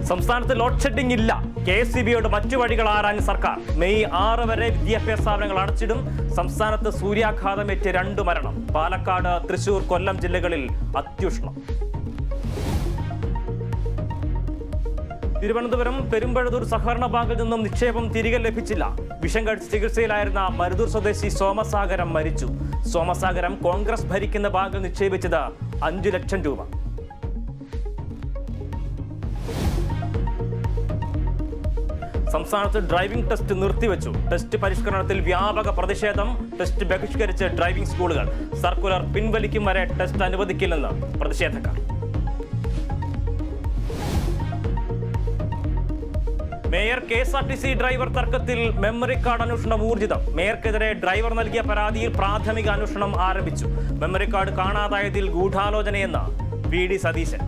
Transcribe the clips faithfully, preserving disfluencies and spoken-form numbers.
സംസ്ഥാനത്ത് load shedding ഇല്ല. K S E ബിയോട് മറ്റു വഴികൾ ആരാഞ്ഞ സർക്കാർ. മെയ് ആറ് വരെ വിദ്യാഭ്യാസ സ്ഥാപനങ്ങൾ അടച്ചിടും. സംസ്ഥാനത്ത് സൂര്യാഘാതമേറ്റ് രണ്ടു മരണം. പാലക്കാട്, തൃശൂർ, കൊല്ലം ജില്ലകളിൽ അത്യുഷ്ണം. തിരുവനന്തപുരം പെരുമ്പഴത്തൂർ സഹകരണ ബാങ്കിൽ നിന്നും നിക്ഷേപം തിരികെ ലഭിച്ചില്ല. വിഷം കഴിച്ച് ചികിത്സയിലായിരുന്ന മരുതൂർ സ്വദേശി സോമസാഗരം മരിച്ചു. സോമസാഗരം കോൺഗ്രസ് ഭരിക്കുന്ന ബാങ്കിൽ നിക്ഷേപിച്ചത് അഞ്ചു ലക്ഷം രൂപ. സംസ്ഥാനത്ത് ഡ്രൈവിംഗ് ടെസ്റ്റ് നിർത്തിവെച്ചു. ടെസ്റ്റ് പരിഷ്കരണത്തിൽ വ്യാപക പ്രതിഷേധം. ടെസ്റ്റ് ബഹിഷ്കരിച്ച് ഡ്രൈവിംഗ് സ്കൂളുകൾ. സർക്കുലർ പിൻവലിക്കും വരെ ടെസ്റ്റ് അനുവദിക്കില്ലെന്ന് പ്രതിഷേധക്കാർ. Mayor K S R T C driver തർക്കത്തിൽ മെമ്മറി കാർഡ് അന്വേഷണം ഊർജിതം. മേയർക്കെതിരെ ഡ്രൈവർ നൽകിയ പരാതിയിൽ പ്രാഥമിക അന്വേഷണം ആരംഭിച്ചു. മെമ്മറി കാർഡ് കാണാതായതിൽ ഗൂഢാലോചനയെന്ന് വി ഡി സതീശൻ.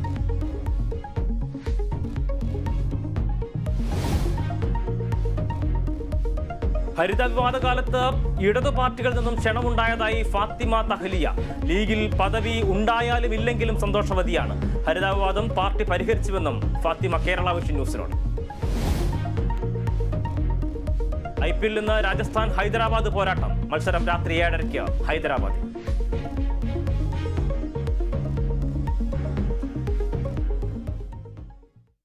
ഹരിത വിവാദ കാലത്ത് ഇടതു പാർട്ടികളിൽ നിന്നും ക്ഷണമുണ്ടായതായി ഫാത്തിമ തഹ്ലിയ. ലീഗിൽ പദവി ഉണ്ടായാലും ഇല്ലെങ്കിലും സന്തോഷവതിയാണ്. ഹരിത വിവാദം പാർട്ടി പരിഹരിച്ചുവെന്നും ഫാത്തിമ കേരള വിഷൻ ന്യൂസിനോട്. ഐ പി എല്ലിൽ നിന്ന് രാജസ്ഥാൻ ഹൈദരാബാദ് പോരാട്ടം. മത്സരം രാത്രി ഏഴരയ്ക്ക് ഹൈദരാബാദിൽ.